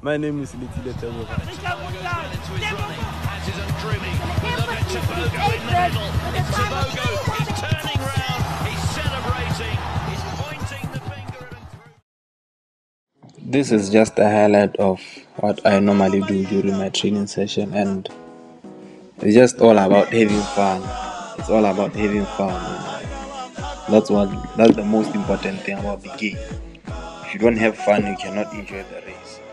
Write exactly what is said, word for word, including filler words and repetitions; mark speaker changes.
Speaker 1: My name is Letsile Tebogo.
Speaker 2: Tebogo in the middle. Tebogo is turning round. He's celebrating. He's pointing the finger at him through.
Speaker 3: This is just a highlight of what I normally do during my training session, and it's just all about having fun. It's all about having fun. That's what that's the most important thing about the game. If you don't have fun, you cannot enjoy the race.